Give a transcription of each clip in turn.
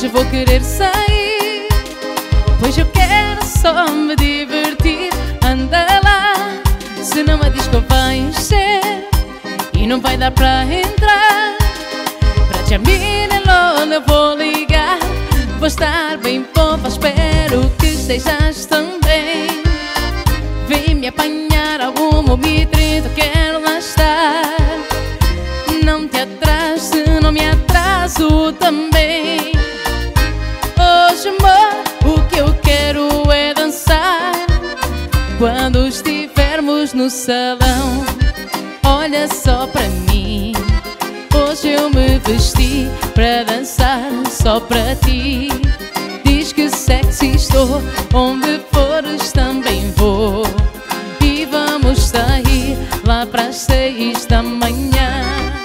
hoje vou querer sair, pois eu quero só me divertir. Anda lá, senão a disco vai encher e não vai dar pra entrar. Pra Jamila Lola eu vou ligar, vou estar bem fofa, espero que estejas também. Vem me apanhar algum mitrito, quero lá estar. Não te atrases, não me atraso também. Hoje, amor, o que eu quero é dançar. Quando estivermos no salão, olha só pra mim. Hoje eu me vesti pra dançar só pra ti. Diz que sexy estou, onde fores também vou. E vamos sair lá pras 6 da manhã.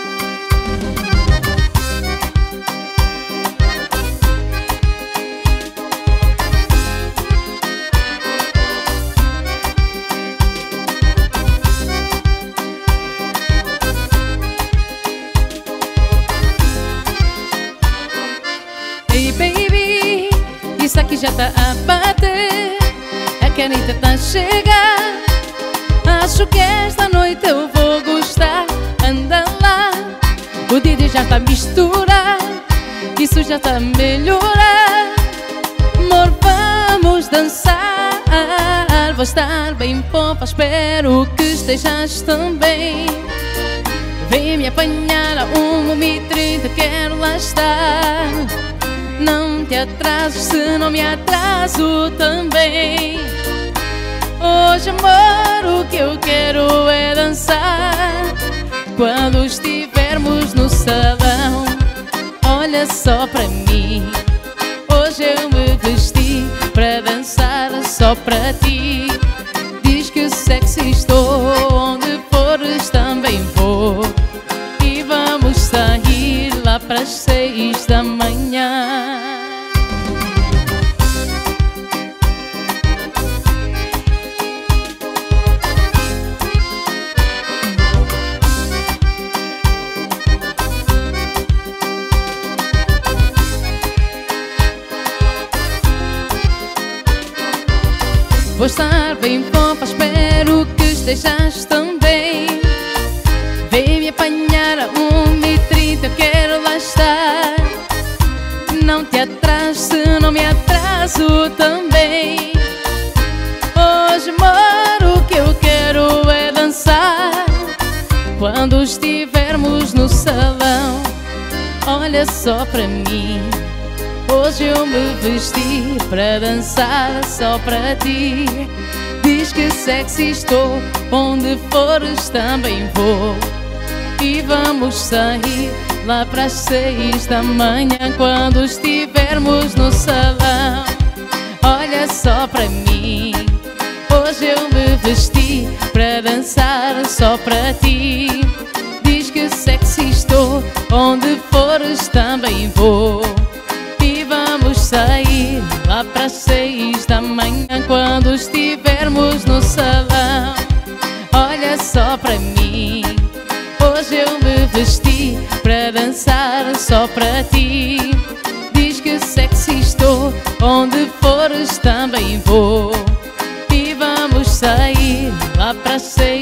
Hey baby, isso aqui já tá a bater, a caneta tá a chegar. Acho que esta noite eu vou gostar. Anda lá, o DJ já tá a misturar, isso já tá a melhorar. Amor, vamos dançar, vou estar bem fofa, espero que estejas também. Vem me apanhar a 1h30, quero lá estar. Não te atrases, se não me atraso também. Hoje, amor, o que eu quero é dançar. Quando estivermos no salão, olha só pra mim. Hoje eu me vesti pra dançar só pra ti. Diz que sexy estou, onde fores também vou. E vamos sair lá pras 6 da manhã. Vou estar bem fofa, espero que estejas também. Vem me apanhar a 1h30, eu quero lá estar. Não te atrases, se não me atraso também. Hoje, amor, o que eu quero é dançar. Quando estivermos no salão, olha só pra mim. Hoje eu me vesti pra dançar só pra ti. Diz que sexy estou, onde fores também vou. E vamos sair lá pras 6 da manhã. Quando estivermos no salão, olha só pra mim. Hoje eu me vesti pra dançar só pra ti. Diz que sexy estou, onde fores também vou. E vamos sair lá pras 6 da manhã. Quando estivermos no salão, olha só pra mim. Hoje eu me vesti pra dançar só pra ti. Diz que sexy estou, onde fores também vou. E vamos sair lá pras 6